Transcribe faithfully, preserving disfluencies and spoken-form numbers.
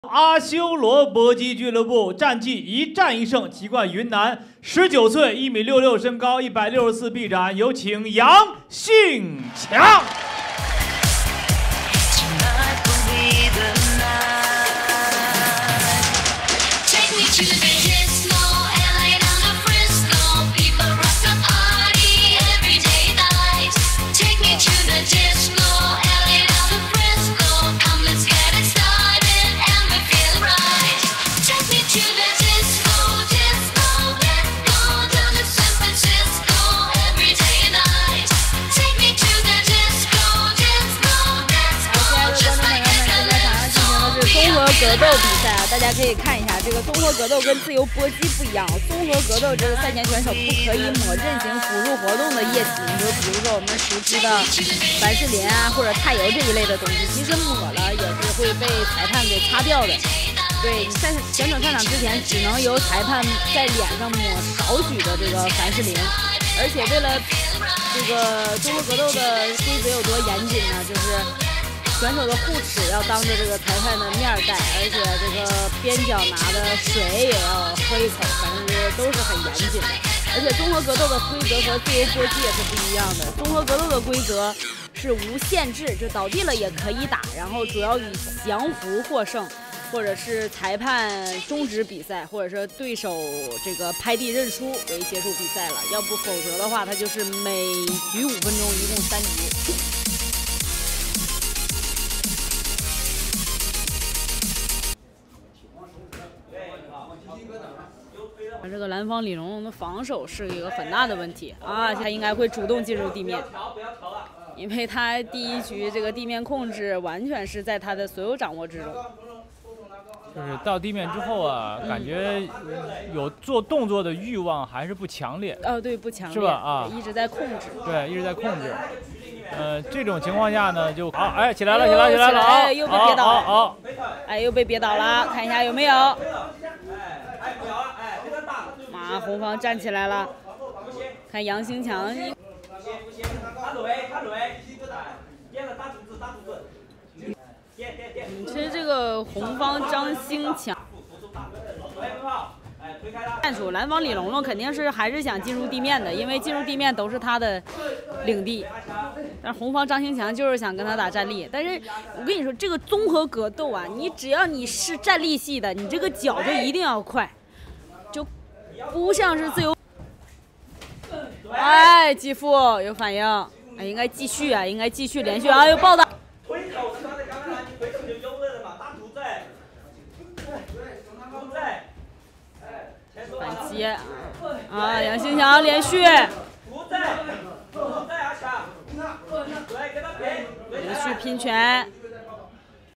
阿修罗搏击俱乐部战绩一战一胜，籍贯云南，十九岁，一米六六，身高一百六十四臂展，有请杨幸强。 格斗比赛啊，大家可以看一下，这个综合格斗跟自由搏击不一样。综合格斗这个赛前选手不可以抹任行辅助活动的液体，就比如说我们熟知的凡士林啊或者沓油这一类的东西，其实抹了也是会被裁判给擦掉的。对，你在选手上场之前，只能由裁判在脸上抹少许的这个凡士林，而且为了这个综合格斗的规则有多严谨呢？就是。 选手的护齿要当着这个裁判的面戴，而且这个边角拿的水也要喝一口，反正是都是很严谨的。而且综合格斗的规则和自由搏击也是不一样的。综合格斗的规则是无限制，就倒地了也可以打，然后主要以降服获胜，或者是裁判终止比赛，或者是对手这个拍地认输为结束比赛了。要不否则的话，它就是每局五分钟，一共三局。 这个蓝方李龙龙的防守是一个很大的问题啊，他应该会主动进入地面，因为他第一局这个地面控制完全是在他的所有掌握之中。 就是到地面之后啊，嗯、感觉有做动作的欲望还是不强烈。 哦，对，不强烈， 是吧？啊， 一直在控制。 对，一直在控制。呃，这种情况下呢，就好，哎，起来了，起来了，起来了， 哎，又被憋倒了， 好， 哎，又被憋倒了，看一下有没有。 马红方站起来了，看杨兴强。其实这个红方张兴强战术，蓝方李龙龙肯定是还是想进入地面的，因为进入地面都是他的领地。但是红方张兴强就是想跟他打站立。但是我跟你说，这个综合格斗啊，你只要你是站立系的，你这个脚就一定要快。 就不像是自由，哎，继父有反应，哎，应该继续啊，应该继续连续啊，有爆打，反击啊，杨兴强连续，连续拼拳。